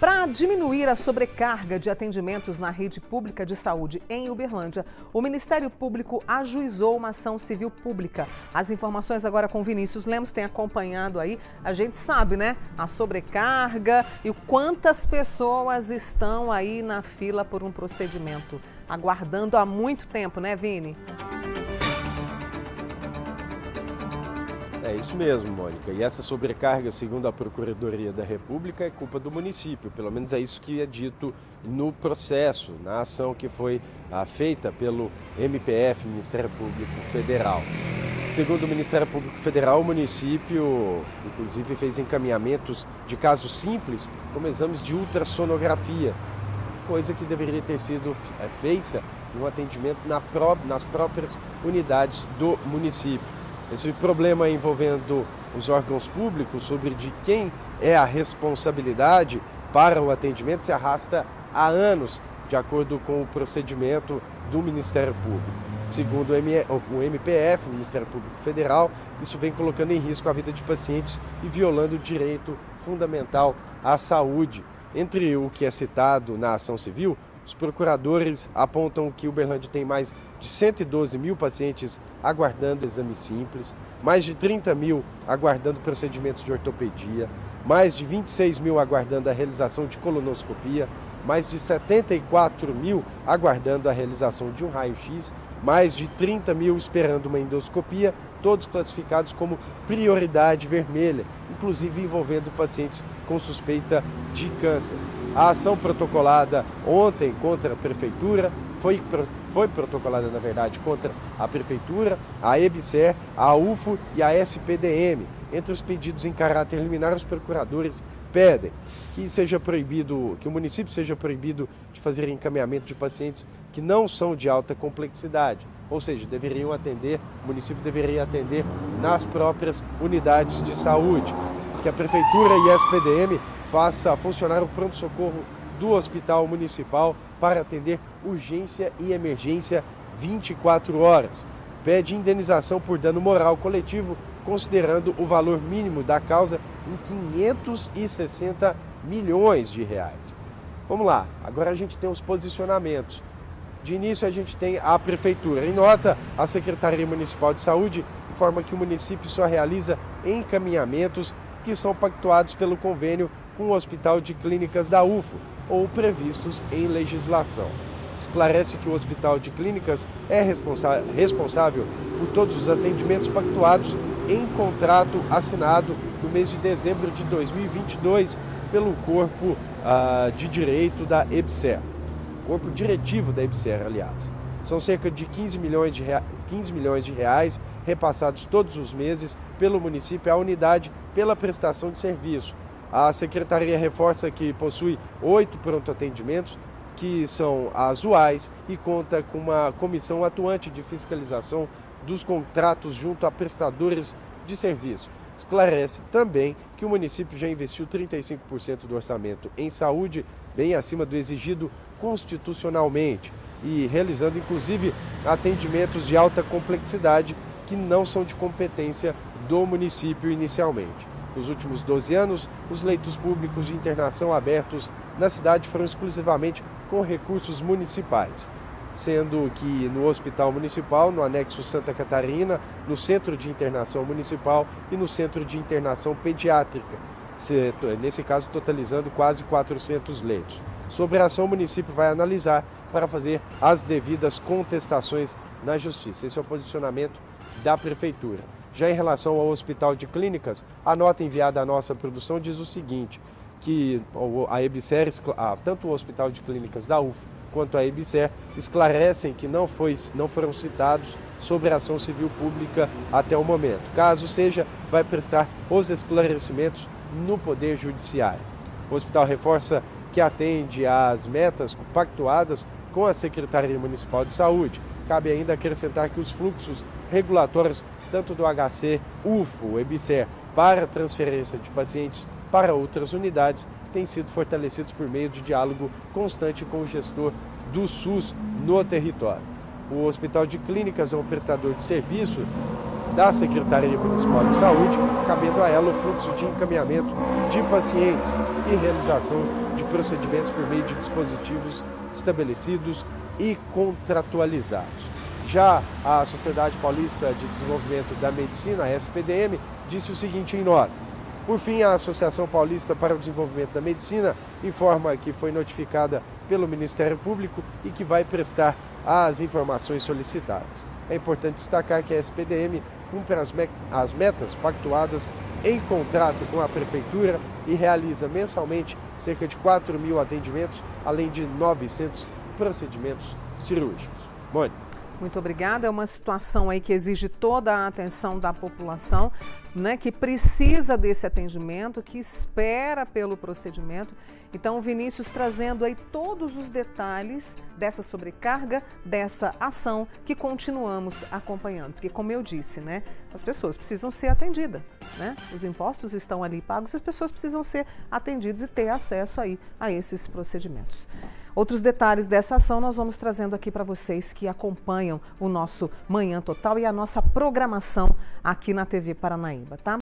Para diminuir a sobrecarga de atendimentos na rede pública de saúde em Uberlândia, o Ministério Público ajuizou uma ação civil pública. As informações agora com Vinícius Lemos, tem acompanhado aí, a gente sabe, né? A sobrecarga e quantas pessoas estão aí na fila por um procedimento, aguardando há muito tempo, né, Vini? É isso mesmo, Mônica. E essa sobrecarga, segundo a Procuradoria da República, é culpa do município. Pelo menos é isso que é dito no processo, na ação que foi feita pelo MPF, Ministério Público Federal. Segundo o Ministério Público Federal, o município, inclusive, fez encaminhamentos de casos simples, como exames de ultrassonografia, coisa que deveria ter sido feita no atendimento nas próprias unidades do município. Esse problema envolvendo os órgãos públicos sobre de quem é a responsabilidade para o atendimento se arrasta há anos, de acordo com o procedimento do Ministério Público. Segundo o MPF, o Ministério Público Federal, isso vem colocando em risco a vida de pacientes e violando o direito fundamental à saúde. Entre o que é citado na ação civil, os procuradores apontam que Uberlândia tem mais de 112 mil pacientes aguardando exame simples, mais de 30 mil aguardando procedimentos de ortopedia, mais de 26 mil aguardando a realização de colonoscopia, mais de 74 mil aguardando a realização de um raio-x, mais de 30 mil esperando uma endoscopia, todos classificados como prioridade vermelha, inclusive envolvendo pacientes com suspeita de câncer. A ação protocolada ontem contra a Prefeitura, foi protocolada, na verdade, contra a Prefeitura, a EBSER, a UFO e a SPDM. Entre os pedidos em caráter liminar, os procuradores pedem que o município seja proibido de fazer encaminhamento de pacientes que não são de alta complexidade, ou seja, o município deveria atender nas próprias unidades de saúde. Que a Prefeitura e a SPDM faça funcionar o pronto-socorro do Hospital Municipal para atender urgência e emergência 24 horas. Pede indenização por dano moral coletivo, considerando o valor mínimo da causa em 560 milhões de reais. Vamos lá, agora a gente tem os posicionamentos. De início a gente tem a Prefeitura. Em nota, a Secretaria Municipal de Saúde informa que o município só realiza encaminhamentos que são pactuados pelo convênio com o Hospital de Clínicas da UFO ou previstos em legislação. Esclarece que o Hospital de Clínicas é responsável por todos os atendimentos pactuados em contrato assinado no mês de dezembro de 2022 pelo Corpo de Direito da EBSER. Corpo diretivo da EBSER, aliás. São cerca de 15 milhões de reais repassados todos os meses pelo município à unidade pela prestação de serviço. A Secretaria reforça que possui 8 pronto-atendimentos, que são as UAIs, e conta com uma comissão atuante de fiscalização dos contratos junto a prestadores de serviço. Esclarece também que o município já investiu 35% do orçamento em saúde, bem acima do exigido constitucionalmente, e realizando inclusive atendimentos de alta complexidade que não são de competência do município inicialmente. Nos últimos 12 anos, os leitos públicos de internação abertos na cidade foram exclusivamente com recursos municipais, sendo que no Hospital Municipal, no anexo Santa Catarina, no Centro de Internação Municipal e no Centro de Internação Pediátrica, nesse caso totalizando quase 400 leitos. Sobre a ação, o município vai analisar para fazer as devidas contestações na Justiça. Esse é o posicionamento da Prefeitura. Já em relação ao Hospital de Clínicas, a nota enviada à nossa produção diz o seguinte, que a EBSER, tanto o Hospital de Clínicas da UFO quanto a EBSER, esclarecem que não foram citados sobre a ação civil pública até o momento. Caso seja, vai prestar os esclarecimentos no Poder Judiciário. O hospital reforça que atende às metas pactuadas com a Secretaria Municipal de Saúde. Cabe ainda acrescentar que os fluxos regulatórios tanto do HC, UFO, EBSER, para transferência de pacientes para outras unidades, têm sido fortalecidos por meio de diálogo constante com o gestor do SUS no território. O Hospital de Clínicas é um prestador de serviço da Secretaria Municipal de Saúde, cabendo a ela o fluxo de encaminhamento de pacientes e realização de procedimentos por meio de dispositivos estabelecidos e contratualizados. Já a Sociedade Paulista de Desenvolvimento da Medicina, a SPDM, disse o seguinte em nota: por fim, a Associação Paulista para o Desenvolvimento da Medicina informa que foi notificada pelo Ministério Público e que vai prestar as informações solicitadas. É importante destacar que a SPDM cumpre as metas pactuadas em contrato com a Prefeitura e realiza mensalmente cerca de 4.000 atendimentos, além de 900 procedimentos cirúrgicos. Mônica. Muito obrigada. É uma situação aí que exige toda a atenção da população, né, que precisa desse atendimento, que espera pelo procedimento. Então, Vinícius trazendo aí todos os detalhes dessa sobrecarga, dessa ação que continuamos acompanhando. Porque, como eu disse, né, as pessoas precisam ser atendidas, né? Os impostos estão ali pagos, as pessoas precisam ser atendidas e ter acesso aí a esses procedimentos. Outros detalhes dessa ação nós vamos trazendo aqui para vocês que acompanham o nosso Manhã Total e a nossa programação aqui na TV Paranaíba, tá?